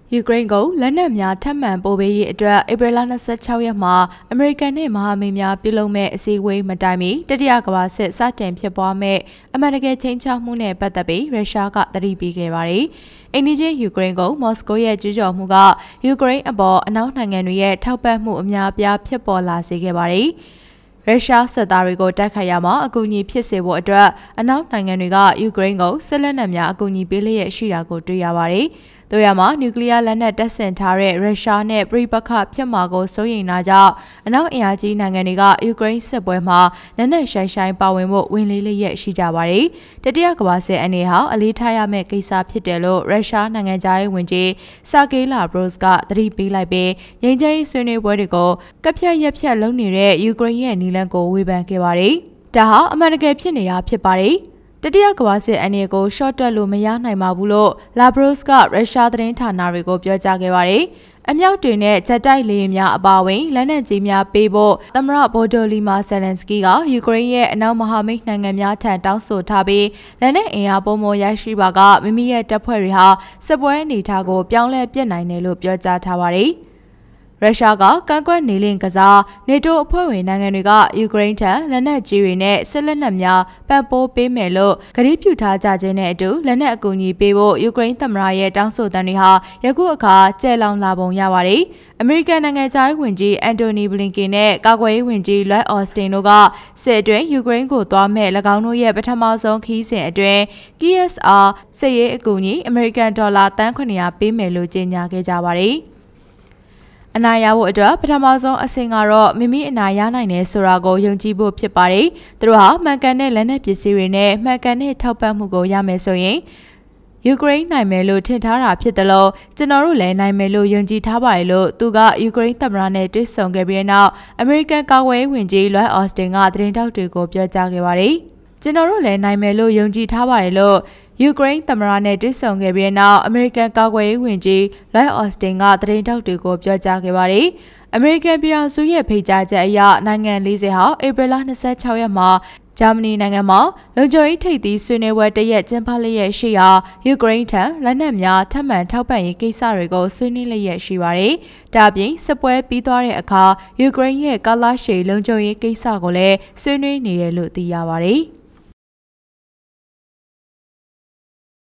ယူကရိန်းကိုလက်နက်များထပ်မံပို့ပေးရေးအတွက်ဧပြီလ26ရက်မှာအမေရိကန်နဲ့မဟာမိတ်များပြုလုပ်မဲ့အစည်းအဝေးမတိုင်မီတတိယကမ္ဘာစစ်စတင်ဖြစ်ပွားမဲ့အမှန်တကယ်ချိန်ချမှုနဲ့ပတ်သက်ပြီးရုရှားကသတိပေးခဲ့ပါတယ်။အိန္ဒိယယူကရိန်းကိုမော်စကိုရဲ့ကျူးကျော်မှုကယူကရိန်းအပေါ်အနောက်နိုင်ငံတွေရဲ့ထောက်ပံ့မှုအများအပြားဖြစ်ပေါ်လာစေခဲ့ပါတယ်။ရုရှားစစ်သားတွေကိုတိုက်ခိုက်ရမှာအကူအညီဖြစ်စေဖို့အတွက်အနောက်နိုင်ငံတွေကယူကရိန်းကိုစစ်လက်နက်များအကူအညီပေးလျက်ရှိတာကိုတွေ့ရပါတယ်။တို့ရမှာနျူကလ িয়ার လက်နက်တပ်ဆင်ထားတဲ့ရုရှားနဲ့ပြိပခဖြစ်မှာကိုစိုးရိမ်တာကြောင့်အနောက်အင်အားကြီးနိုင်ငံတွေကယူကရိန်းစစ်ပွဲမှာလက်နက်ရှိုင်းပါဝင်ဖို့ဝင်လေးလျက်ရှိကြပါတယ်။တတိယကမ္ဘာစစ်အနေဟာအလေးထားရမယ့်ကိစ္စဖြစ်တယ်လို့ရုရှားနိုင်ငံသားရေးဝန်ကြီးဆာဂေးလာဘရို့စ်ကသတိပေးလိုက်ပြီးငြိမ်းချမ်းရေးဆွေးနွေးပွဲတွေကိုကပ်ဖြတ်ရက်ဖြတ်လုပ်နေတဲ့ယူကရိန်းရဲ့နည်းလမ်းကိုဝေဖန်ခဲ့ပါတယ်။ဒါဟာအမှန်တကယ်ဖြစ်နေတာဖြစ်ပါတယ်။တတိယကမ္ဘာစစ်အနေကိုရှော့တက်လို့မရနိုင်ပါဘူးလို့လာဘရို့စ်ကရုရှားသတင်းဌာနတွေကိုပြောကြားခဲ့ပါတယ်။အမြောက်တွေနဲ့ဂျက်တိုက်လေယာဉ်များအပါအဝင်လက်နက်ကြီးများပေးဖို့သမ္မတဗိုဒိုလီမာဇယ်လန်စကီကယူကရိန်းရဲ့အနောက်မဟာမိတ်နိုင်ငံများထံတောင်းဆိုထားပြီးလက်နက်အင်အားပုံမရရှိပါကမိမိရဲ့တပ်ဖွဲ့တွေဟာစစ်ပွဲအနေအထားကိုပြောင်းလဲပြစ်နိုင်တယ်လို့ပြောကြားထားပါတယ်။ရုရှားကကန့်ကွက်နေလင့်ကစားနေတိုးအဖွဲ့ဝင်နိုင်ငံတွေကယူကရိန်းထံလက်နက်ကြီးတွေနဲ့စစ်လက်နက်များပံ့ပိုးပေးမယ်လို့ကတိပြုထားကြခြင်းနဲ့အတူလက်နက်အကူအညီပေးဖို့ယူကရိန်းသမ္မတရဲ့တောင်းဆိုသံတွေဟာယခုအခါကျဲလောင်လာပုံရပါတယ်။အမေရိကန်နိုင်ငံသားရေးဝန်ကြီးအန်တိုနီဘလင်ကင်နဲ့ကာကွယ်ရေးဝန်ကြီးလွိုက်အော်စတင်တို့ကစစ်အတွင်းယူကရိန်းကိုသွားမဲ့၎င်းတို့ရဲ့ပထမဆုံးခီးစဉ်အတွင်း KSR စစ်ရေးအကူအညီအမေရိကန်ဒေါ်လာသန်း900ပေးမယ်လို့ကြေညာခဲ့ကြပါတယ်။အနာရဖို့အတွက်ပထမဆုံးအဆင့်ကတော့မိမိအနာရနိုင်တယ်ဆိုတာကိုယုံကြည်ဖို့ဖြစ်ပါတယ်။သူတို့ဟာမှန်ကန်တဲ့လက်နက်ပစ္စည်းတွေနဲ့မှန်ကန်တဲ့ထောက်ပံ့မှုကိုရမယ်ဆိုရင်ယူကရိန်းနိုင်မယ်လို့ထင်ထားတာဖြစ်တယ်လို့ကျွန်တော်တို့လည်းနိုင်မယ်လို့ယုံကြည်ထားပါတယ်လို့သူကယူကရိန်းသမ္မတနဲ့တွေ့ဆုံခဲ့ပြီးတဲ့နောက်အမေရိကန်ကာကွယ်ရေးဝန်ကြီးလွိုက်အော်စတင်ကသတင်းတောက်တွေကိုပြောကြားခဲ့ပါတယ်။ကျွန်တော်တို့လည်းနိုင်မယ်လို့ယုံကြည်ထားပါတယ်လို့ယူကရိန်းသမ္မတနဲ့တွေ့ဆုံခဲ့ပြီးနောက်အမေရိကန်ကာကွယ်ရေးဝန်ကြီးလွိုက်အော်စတင်ကသတင်းတောက်တွေကိုပြောကြားခဲ့ပါတယ်။အမေရိကန်ပြည်ထောင်စုရဲ့ဖိတ်ကြားချက်အရနိုင်ငံ40ဟာဧပြီလ26ရက်မှာဂျာမနီနိုင်ငံမှာလုံခြုံရေးထိပ်သီးဆွေးနွေးပွဲတရက်ကျင်းပလျက်ရှိရာယူကရိန်းထံလက်နက်များထပ်မံထောက်ပံ့ရေးကိစ္စတွေကိုဆွေးနွေးလျက်ရှိပါတယ်။ဒါပြင်စစ်ပွဲပြီးသွားတဲ့အခါယူကရိန်းရဲ့ကာလရှည်လုံခြုံရေးကိစ္စကိုလည်းဆွေးနွေးနေတယ်လို့သိရပါတယ်။